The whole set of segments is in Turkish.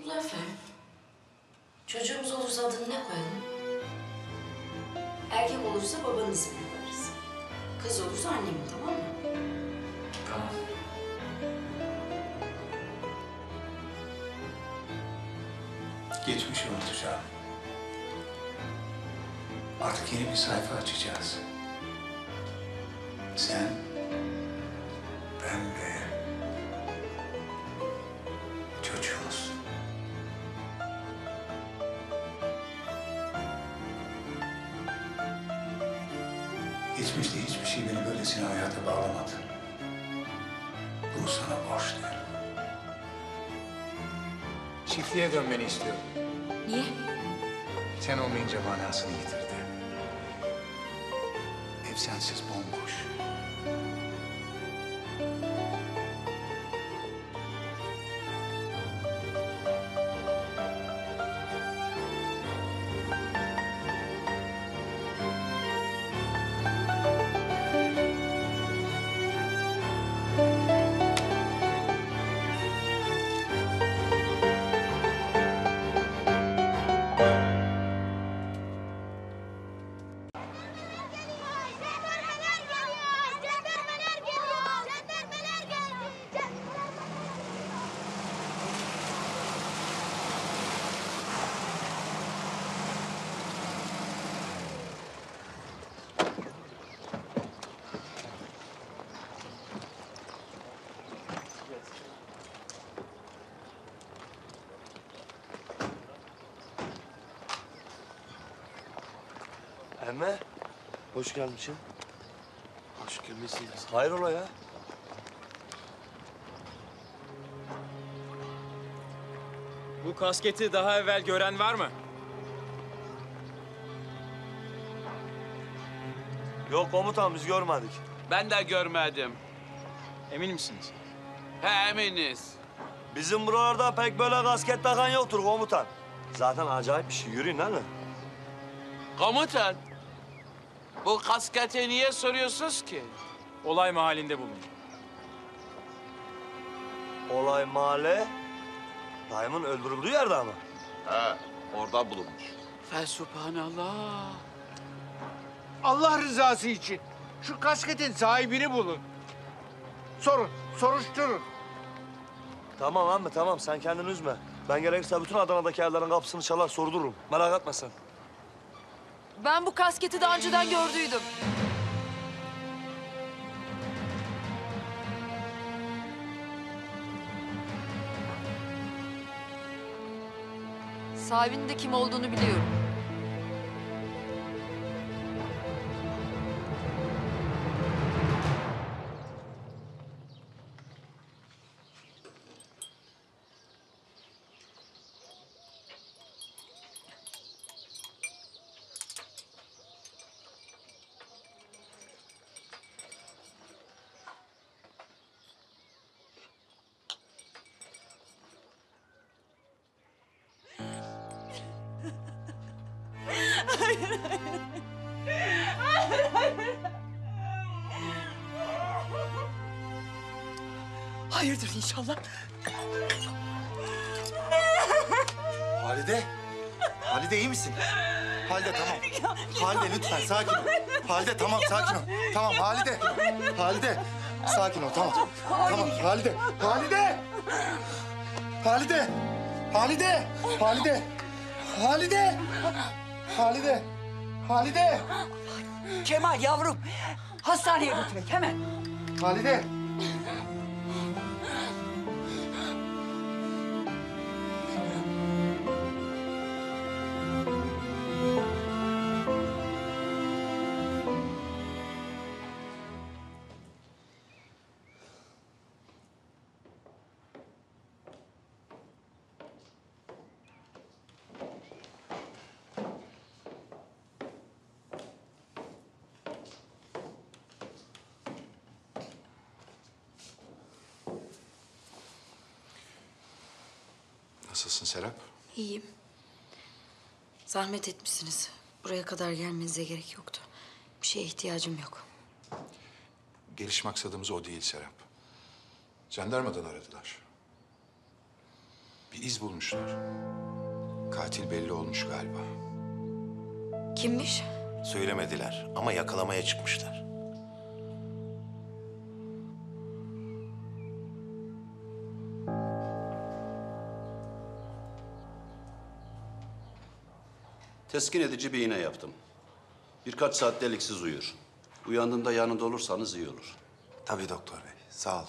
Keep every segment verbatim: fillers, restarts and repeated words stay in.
Muzaffer, çocuğumuz olursa adını ne koyalım? Erkek olursa babanın ismini koyarız. Kız olursa annemin, tamam mı? Tamam. Geçmişi unutacağım. Artık yeni bir sayfa açacağız. Sen, ben ve çocuğumuz. Geçmişte hiçbir şey beni böylesine hayata bağlamadı. Bunu sana borçluyum. Çiftliğe dönmeni istiyorum. Niye? Sen olmayınca manasını yitirdi. Ev sensiz bomboş. Emme, hoş gelmişsin. Hoş gelmişsiniz. Hayrola ya? Bu kasketi daha evvel gören var mı? Yok komutan, biz görmedik. Ben de görmedim. Emin misiniz? He eminiz. Bizim buralarda pek böyle kasket takan yoktur komutan. Zaten acayip bir şey. Yürüyün lan. Komutan, bu kasketi niye soruyorsunuz ki? Olay mahallinde bulundu. Olay mahalle, dayımın öldürüldüğü yerde ama. He, orada bulunmuş. Fesubhanallah. Allah rızası için şu kasketin sahibini bulun. Sorun, soruşturun. Tamam amma tamam, sen kendini üzme. Ben gerekirse bütün Adana'daki evlerin kapısını çalar sordururum. Merak etme sen. Ben bu kasketi daha önceden gördüydüm. Sahibinin de kim olduğunu biliyorum. Hayırdır inşallah. Halide. Halide iyi misin? Halide tamam. Halide lütfen sakin ol. Halide tamam sakin ol. Tamam Halide. Halide sakin ol tamam. Tamam Halide. Halide. Halide. Halide. Halide. Halide. Halide. Halide. Kemal yavrum, hastaneye götürün hemen. Halide. Nasılsın Serap? İyiyim. Zahmet etmişsiniz. Buraya kadar gelmenize gerek yoktu. Bir şeye ihtiyacım yok. Geliş maksadımız o değil Serap. Jandarmadan aradılar. Bir Bir iz bulmuşlar. Katil belli olmuş galiba. Kimmiş? Söylemediler ama yakalamaya çıkmışlar. Teskin edici bir iğne yaptım. Birkaç saat deliksiz uyur. Uyandığında yanında olursanız iyi olur. Tabii doktor bey, sağ ol.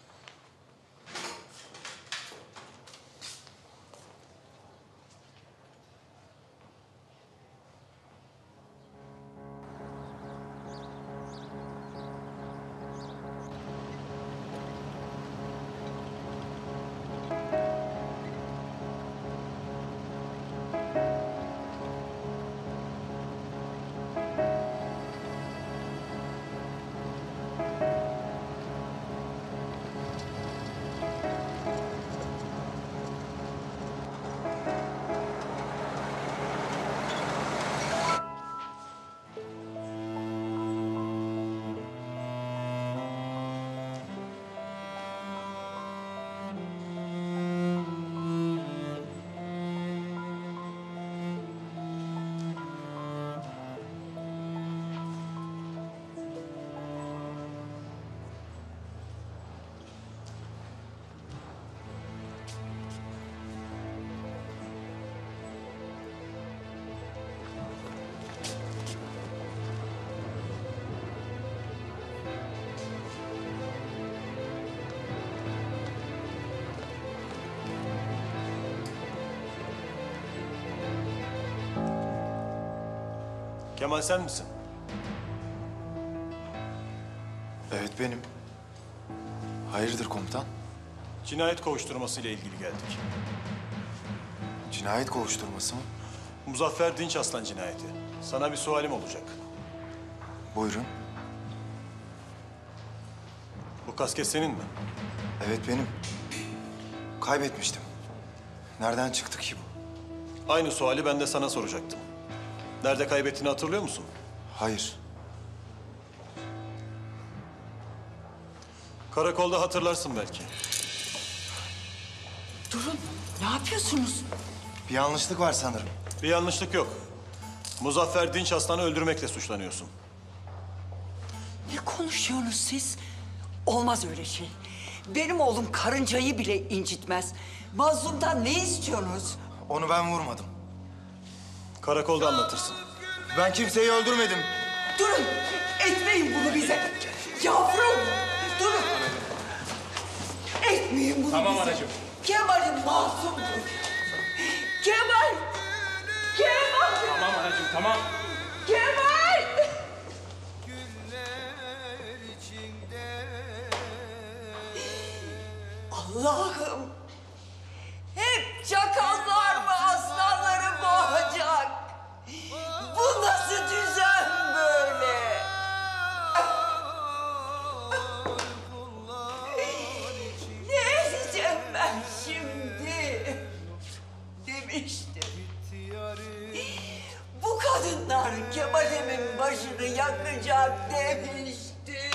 Kemal sen misin? Evet benim. Hayırdır komutan? Cinayet kovuşturması ile ilgili geldik. Cinayet kovuşturması mı? Muzaffer Dinçaslan cinayeti. Sana bir sualim olacak. Buyurun. Bu kasket senin mi? Evet benim. Kaybetmiştim. Nereden çıktı ki bu? Aynı suali ben de sana soracaktım. Nerede kaybettiğini hatırlıyor musun? Hayır. Karakolda hatırlarsın belki. Durun, ne yapıyorsunuz? Bir yanlışlık var sanırım. Bir yanlışlık yok. Muzaffer Dinçaslan'ı öldürmekle suçlanıyorsun. Ne konuşuyorsunuz siz? Olmaz öyle şey. Benim oğlum karıncayı bile incitmez. Mazlumdan ne istiyorsunuz? Onu ben vurmadım. Karakolda anlatırsın. Ben kimseyi öldürmedim. Durun, etmeyin bunu bize. Yavrum, durun. Etmeyin bunu Tamam bize. anacığım. Kemal'in masumdur. Kemal! Kemal! Tamam anacığım, tamam. Kemal! Allah'ım! Hep çakallar mı aslanları boğacak? Bu nasıl düzen böyle? Ne edeceğim ben şimdi? Demiştim. Bu kadınlar Kemal'imin başını yakacak demiştim.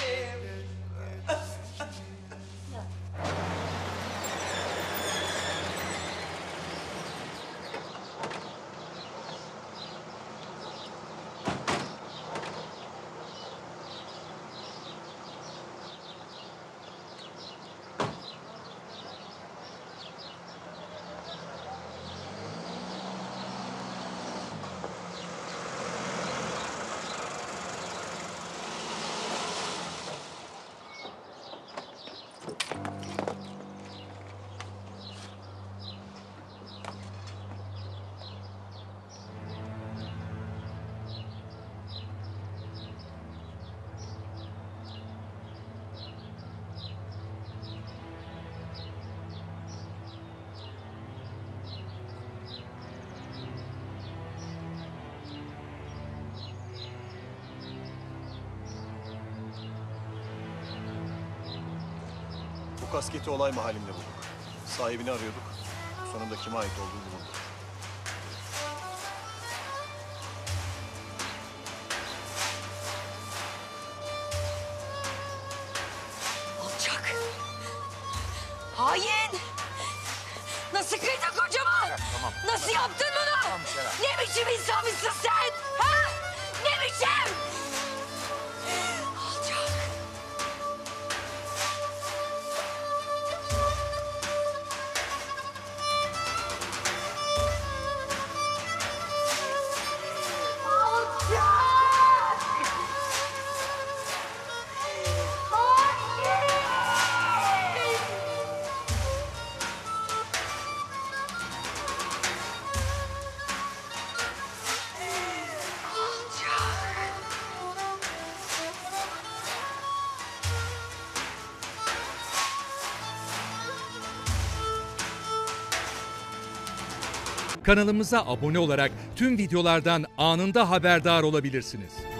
Bu kasketi olay mahallinde bulduk. Sahibini arıyorduk. Sonunda kime ait olduğu bulundu. Alçak! Hain! Nasıl kıydın kocama? Nasıl yaptın bunu? Ne biçim insanmışsın sen? Ha? Ne biçim? Alçak. Kanalımıza abone olarak tüm videolardan anında haberdar olabilirsiniz.